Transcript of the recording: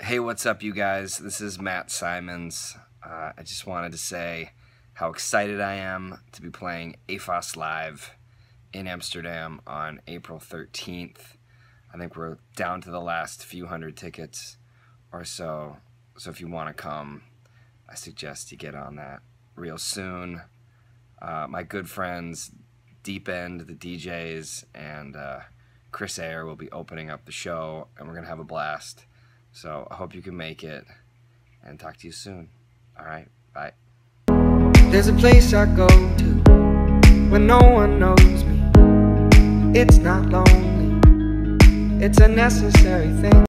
Hey, what's up, you guys? This is Mattsimons. I just wanted to say how excited I am to be playing AFAS live in Amsterdam on April 13th. I think we're down to the last few hundred tickets or so. So if you want to come, I suggest you get on that real soon. My good friends, Deep End, the DJs, and Chris Ayer will be opening up the show, and we're going to have a blast. So I hope you can make it, and talk to you soon. All right, bye. There's a place I go to when no one knows me. It's not lonely, it's a necessary thing.